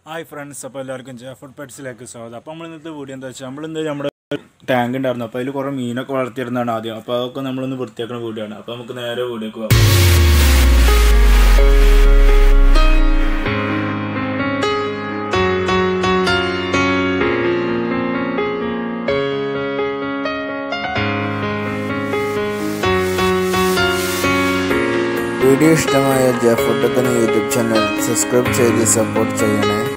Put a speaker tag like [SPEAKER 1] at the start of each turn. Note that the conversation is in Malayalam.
[SPEAKER 1] ഹായ് ഫ്രണ്ട്സ്, അപ്പോൾ എല്ലാവർക്കും ജെ ഫുഡ് പെറ്റ്സിലേക്ക് സ്വാഗതം. അപ്പോൾ നമ്മളിന്നത്തെ വീഡിയോ എന്താ വെച്ചാൽ നമ്മുടെ ടാങ്ക് ഉണ്ടായിരുന്നു. അപ്പോൾ അതിൽ കുറേ മീനൊക്കെ വളർത്തിയിരുന്നതാണ് ആദ്യം. അപ്പോൾ അതൊക്കെ നമ്മളൊന്ന് വൃത്തിയാക്കുന്ന വീഡിയോ ആണ്. അപ്പോൾ നമുക്ക് നേരെ വീഡിയോക്ക് പോകാം.
[SPEAKER 2] വീഡിയോ ഇഷ്ടമായ ജെ ഫുഡ് എന്ന യൂട്യൂബ് ചാനൽ സബ്സ്ക്രൈബ് ചെയ്ത് സപ്പോർട്ട് ചെയ്യണേ.